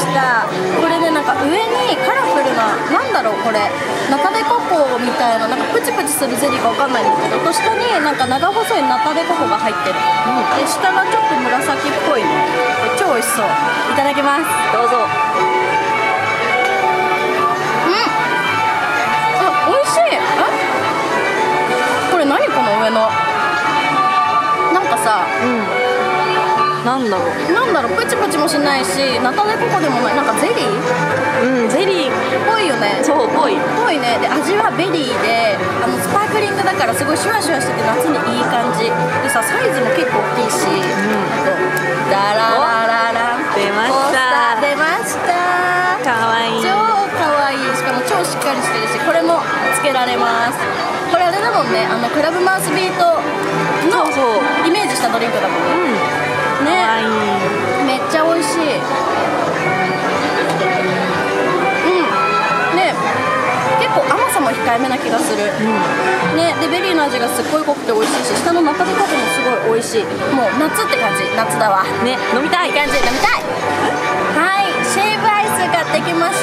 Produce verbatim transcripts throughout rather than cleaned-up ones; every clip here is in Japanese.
た。これね、なんか上にカラフルな、なんだろうこれ、ナタデココみたいな、なんかプチプチするゼリーかわかんないんだけど、と下になんか長細いナタデココが入ってる、うん、で下がちょっと紫っぽいね。超美味しそう。いただきます。 どうぞ。 うん、あ、美味しい。え、これ何この上のなんかさ、うん、 なんだろうなんだろう、プチプチもしないし、ナタデココでもない、なんかゼリー、 うん、ゼリーっぽいよね。 そうぽいぽいね。で味はベリーで、あのスパークリングだからすごいシュワシュワしてて夏にいい感じでさ、サイズも結構大きいし、うん、あとダララララン出ました出ました。 かわいい、 超かわいい。しかも超しっかりしてるし、これもつけられます。これあれだもんね、あのクラブマウスビートのイメージしたドリンクだもんね。うん、ね、かわいい。めっちゃ美味しい。甘さも控えめな気がする、うん、ね。でベリーの味がすっごい濃くて美味しいし、下のナタデココもすごい美味しい。もう夏って感じ。夏だわね。飲みたい感じ。飲みたい。はい、シェイブアイス買ってきました。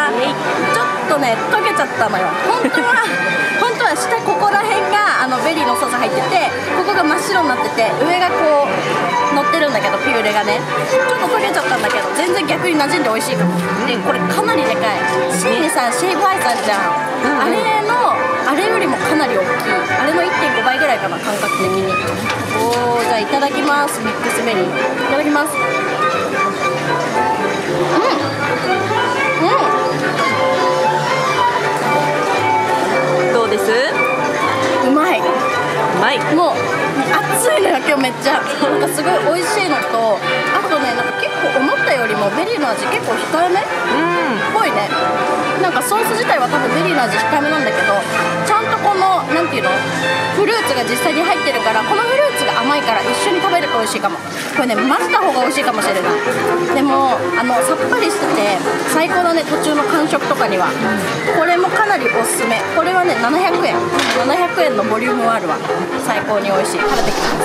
ちょっとね溶けちゃったのよ。本当は本当は下ここら辺があのベリーのソース入ってて、ここが真っ白になってて、上がこう乗ってるんだけど、ピューレがねちょっと溶けちゃったんだけど、全然逆に馴染んで美味しいかも。でこれかなりでかい。C にさシェイブアイスあるじゃん、うん、あれのあれよりもかなり大きい。あれの いってんご 倍ぐらいかな、感覚的に。おー、じゃあいただきます。ミックスベリーいただきます。うんうん、 どうです？ うまい。うまい。 もう熱いのよ今日めっちゃ。なんかすごい美味しいのと、あとね、なんか結構思ったよりもベリーの味結構控えめっぽいね。なんかソース自体は多分ベリーの味控えめなんだけど、ちゃんとこのなんていうの、フルーツが実際に入ってるから、このフルーツが甘いから一緒に食べると美味しいかも。これね混ぜた方が美味しいかもしれない。でもあのさっぱりしてて最高だね、途中の間食とかには。これもかなりおすすめ。これはねななひゃくえんななひゃくえんのボリュームはあるわ。最高に美味しい。食べてきます。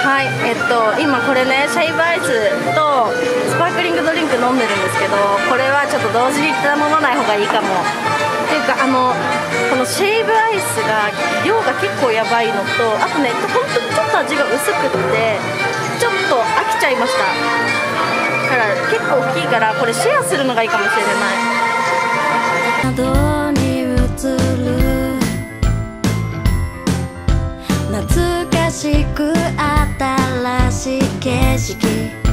はい、えっと今これねシェイブアイスとスパークリングドリンク飲んでるんですけど、これはちょっと同時に頼まない方がいいかも。っていうかあのこのシェイブアイスが量が結構やばいのと、あとねほんとにちょっと味が薄くってちょっと飽きちゃいました。だから結構大きいから、これシェアするのがいいかもしれない。窓に映る懐かしく新しい景色